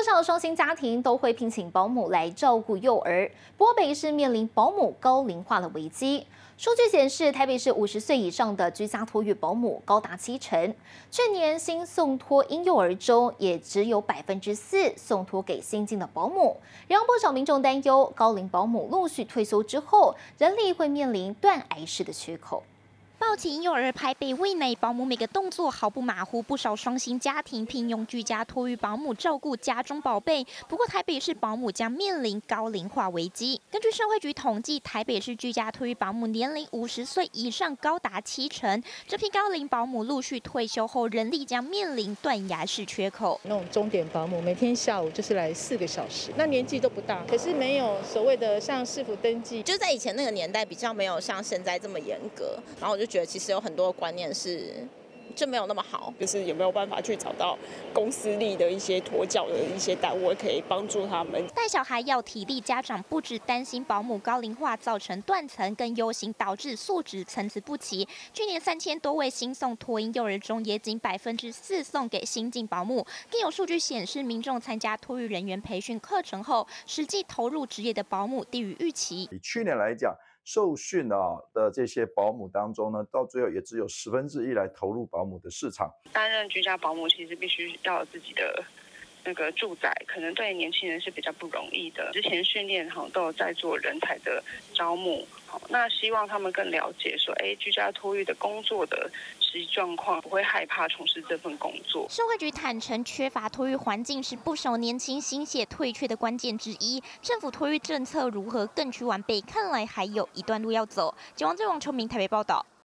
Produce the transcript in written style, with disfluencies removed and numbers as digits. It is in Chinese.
不少双薪家庭都会聘请保姆来照顾幼儿，不过北医市面临保姆高龄化的危机。数据显示，台北市50岁以上的居家托育保姆高达70%，去年新送托婴幼儿中也只有4%送托给新进的保姆，让不少民众担忧，高龄保姆陆续退休之后，人力会面临断崖式的缺口。 抱起婴幼儿拍背喂奶，保姆每个动作毫不马虎。不少双薪家庭聘用居家托育保姆照顾家中宝贝。不过，台北市保姆将面临高龄化危机。根据社会局统计，台北市居家托育保姆年龄50岁以上高达70%。这批高龄保姆陆续退休后，人力将面临断崖式缺口。 那种钟点保姆每天下午就是来4个小时，那年纪都不大，可是没有所谓的像市府登记， 就在以前那个年代比较没有像现在这么严格，然后我就觉得其实有很多观念是就没有那么好， 就是有没有办法去找到公私立的一些托教的一些单位，可以帮助他们。 带小孩要体力，家长不只担心保姆高龄化造成断层，更忧心导致素质参差不齐。去年3000多位新送托婴幼儿中，也仅4%送给新进保姆。更有数据显示，民众参加托育人员培训课程后，实际投入职业的保姆低于预期。 以去年来讲，受训的这些保姆当中呢，到最后也只有1/10来投入保姆的市场。 担任居家保姆其实必须要有自己的那个住宅，可能对年轻人是比较不容易的。之前训练都有在做人才的招募，那希望他们更了解说，居家托育的工作的实际状况，不会害怕从事这份工作。 社会局坦承，缺乏托育环境是不少年轻新血退却的关键之一。政府托育政策如何更趋完备，看来还有一段路要走。9王最王秋明台北报道。